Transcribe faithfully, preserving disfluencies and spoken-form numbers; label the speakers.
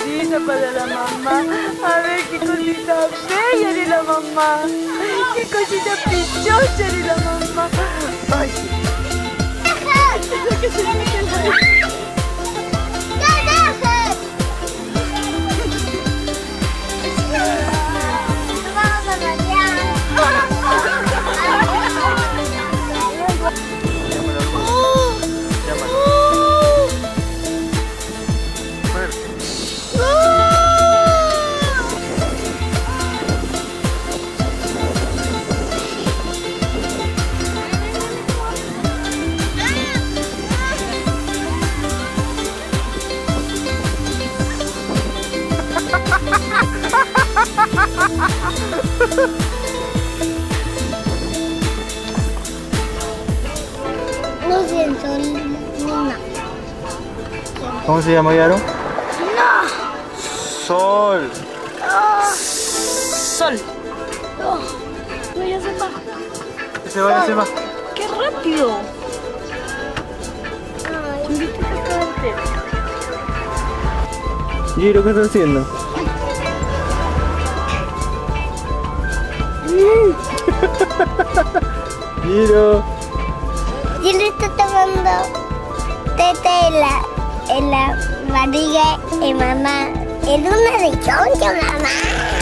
Speaker 1: cosita para la mamá. A ver qué cosita bella de la mamá. Qué cosita pichocha de la mamá. Ay, sí.
Speaker 2: No siento ninguna.
Speaker 3: ¿Cómo se llama, Yaro?
Speaker 2: No.
Speaker 3: Sol.
Speaker 2: Oh.
Speaker 1: Sol.
Speaker 2: Oh. No, ya se va.
Speaker 3: Se va, ya se va.
Speaker 1: ¡Qué rápido!
Speaker 2: Ay.
Speaker 1: ¿Viste que acaba de
Speaker 3: Giro, ¿qué estás haciendo?
Speaker 2: Mm.
Speaker 3: Giro.
Speaker 2: Yo le estoy tomando teta en la, en la barriga de mamá. Es una de choncho, mamá.